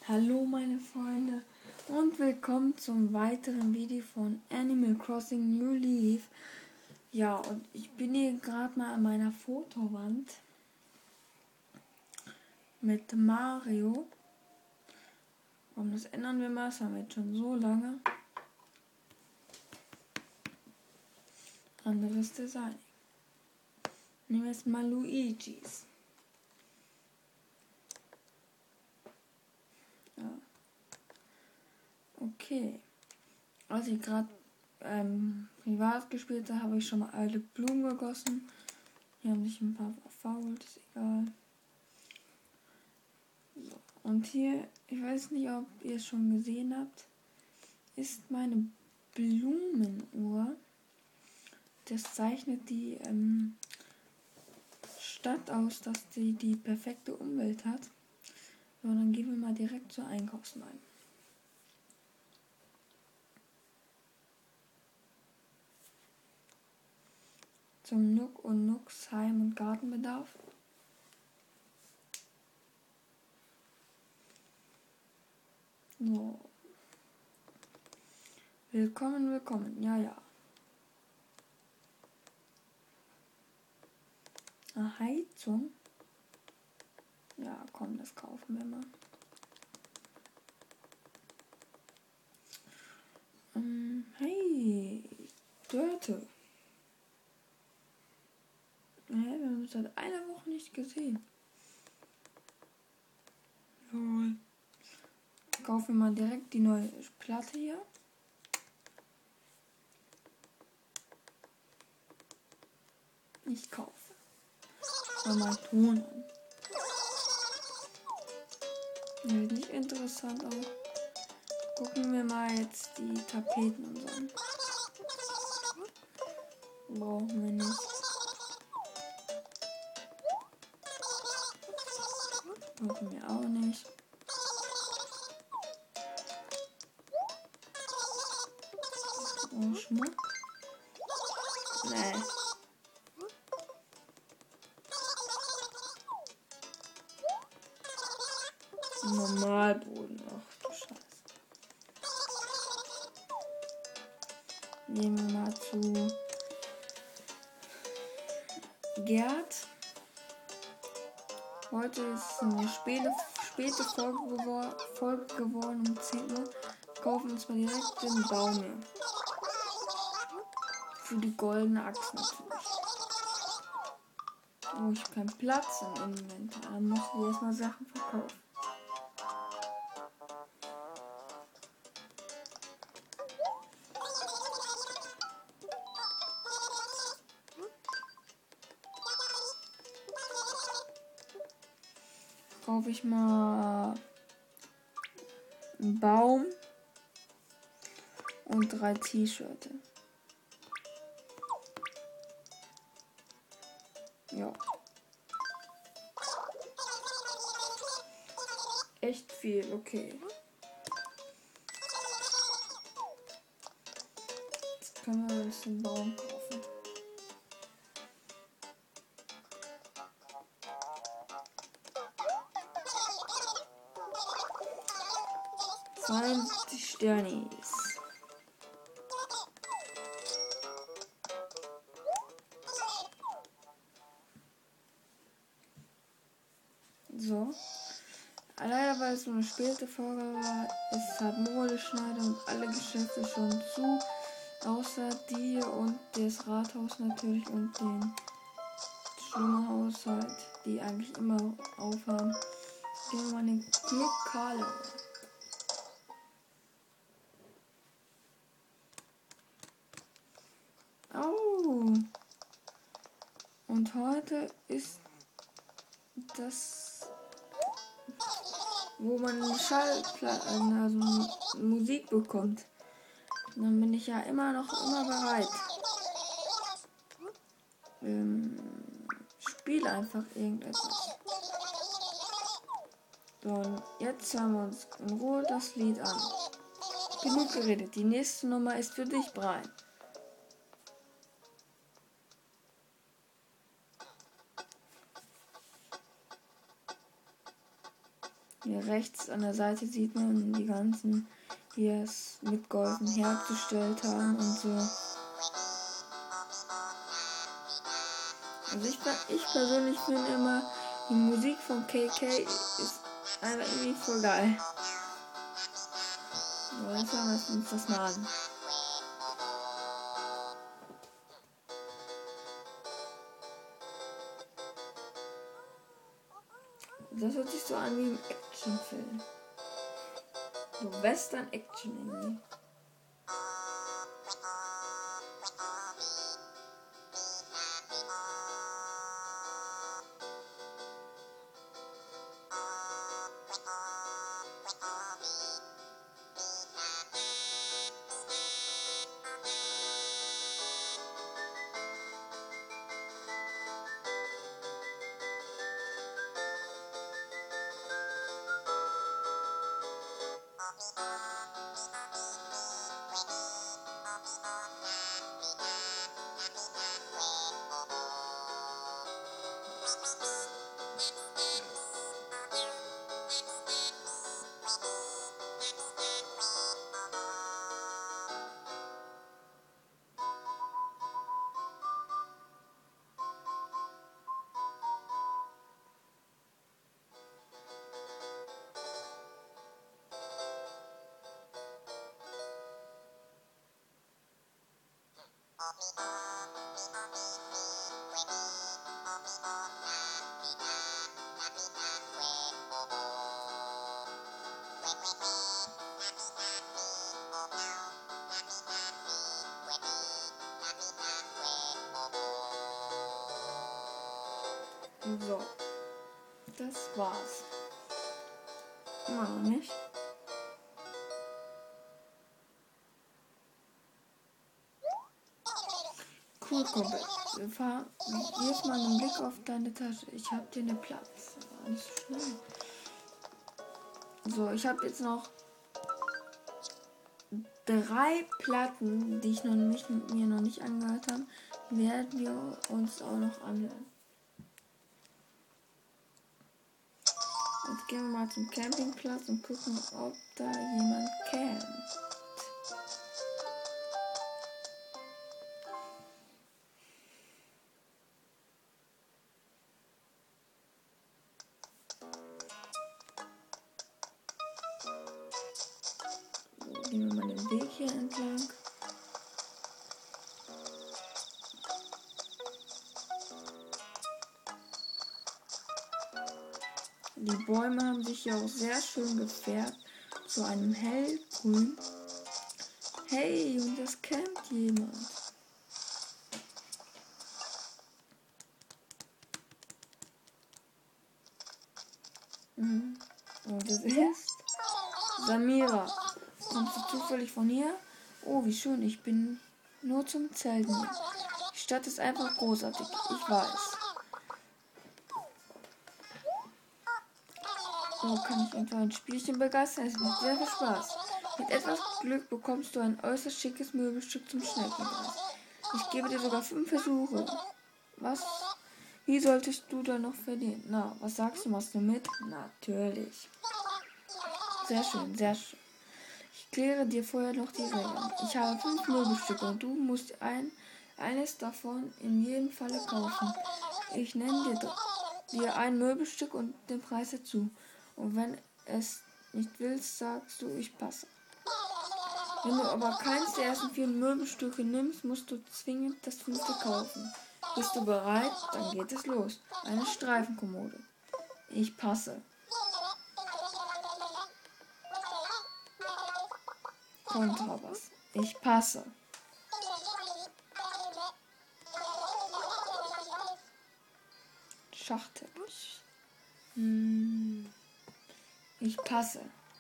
Hallo meine Freunde und willkommen zum weiteren Video von Animal Crossing New Leaf. Ja, und ich bin hier gerade mal an meiner Fotowand mit Mario. Und das ändern wir mal, das haben wir jetzt schon so lange. Anderes Design. Nehmen wir jetzt mal Luigis. Ja. Okay. Als ich gerade privat gespielt habe, habe ich schon mal alte Blumen gegossen. Hier haben sich ein paar verfault, ist egal. So. Und hier, ich weiß nicht, ob ihr es schon gesehen habt, ist meine Blumenuhr. Das zeichnet die Stadt aus, dass sie die perfekte Umwelt hat. So, dann gehen wir mal direkt zur Einkaufsmeile. Zum Nook und Nooks Heim- und Gartenbedarf. So. Willkommen, willkommen. Ja. Eine Heizung. Ja, komm, das kaufen wir mal. Hey, Dörte. Wir haben uns seit einer Woche nicht gesehen. Lol. Kaufen wir mal direkt die neue Platte hier. Ich kaufe. Schau mal Ton an. Sieht nicht interessant aus. Gucken wir mal jetzt die Tapeten und so an. Brauchen wir nicht. Brauchen wir auch nicht. Oh, Schmuck. Nee. Normalboden. Ach du Scheiße. Gehen wir mal zu Gerd. Heute ist eine späte Folge geworden um 10 Uhr. Kaufen uns mal direkt den Baum hier. Für die goldene Axt natürlich. Oh, ich habe keinen Platz im Inventar. Dann muss ich erstmal Sachen verkaufen. Kaufe ich mal einen Baum und 3 T-Shirts. Ja. Echt viel, okay. Jetzt können wir uns den Baum kaufen. Die Sternis. So. Leider, weil es so eine späte Folge war, ist halt Modeschneider und alle Geschäfte schon zu. Außer die und das Rathaus natürlich und den Schlummerhaushalt, die eigentlich immer aufhaben. Gehen wir mal in den Club Carlo. Oh. Und heute ist das, wo man also Musik bekommt. Und dann bin ich ja immer bereit. Spiel einfach irgendetwas. So, und jetzt hören wir uns in Ruhe das Lied an. Genug geredet. Die nächste Nummer ist für dich, Brian. Hier rechts an der Seite sieht man die ganzen, die es mitgeholfen hergestellt haben und so. Also ich persönlich finde immer, die Musik von KK ist einfach irgendwie voll geil. So, jetzt hören wir uns das mal an. Das hört sich so an wie ein Actionfilm. So Western-Action irgendwie. So, das war's. Immer noch nicht. Cool, Kumpel. Wirf mal einen Blick auf deine Tasche. Ich hab dir eine Platz. War nicht so schnell. So, ich habe jetzt noch 3 Platten, die ich mir noch nicht angehört habe, werden wir uns auch noch anhören. Jetzt gehen wir mal zum Campingplatz und gucken, ob da jemand campt. So, gehen wir mal den Weg hier entlang. Die Bäume haben sich hier auch sehr schön gefärbt zu einem hellgrün. Hey, und das campt jemand. Und das ist Samira. Kommst du zufällig von hier? Oh, wie schön, ich bin nur zum Zelten. Die Stadt ist einfach großartig, ich weiß. So kann ich etwa ein Spielchen begeistern. Es macht sehr viel Spaß. Mit etwas Glück bekommst du ein äußerst schickes Möbelstück zum Schnäppchenpreis. Ich gebe dir sogar 5 Versuche. Was? Wie solltest du da noch verdienen? Na, was sagst du? Machst du mit? Natürlich. Sehr schön, sehr schön. Ich kläre dir vorher noch die Regeln. Ich habe 5 Möbelstücke und du musst eines davon in jedem Falle kaufen. Ich nenne dir ein Möbelstück und den Preis dazu. Und wenn es nicht willst, sagst du, ich passe. Wenn du aber keins der ersten 4 Möbelstücke nimmst, musst du zwingend das 5. kaufen. Bist du bereit? Dann geht es los. Eine Streifenkommode. Ich passe. Kontrabass. Ich passe. Schachteppich. Ich passe.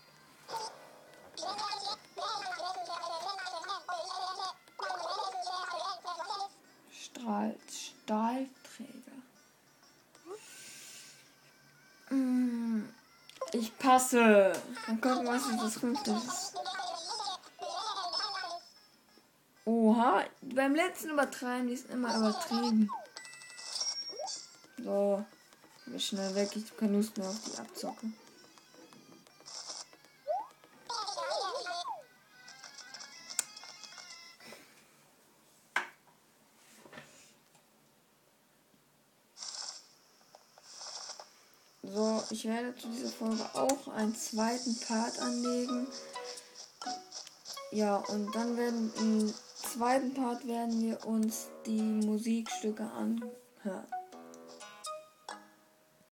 Stahlträger. Ich passe. Dann gucken wir, was das 5. ist. Oha, beim letzten Übertreiben, die ist immer übertrieben. So, wir schnell weg, ich habe keine Lust mehr auf die Abzocke. So, ich werde zu dieser Folge auch einen zweiten Part anlegen. Ja, und dann im zweiten Part werden wir uns die Musikstücke anhören.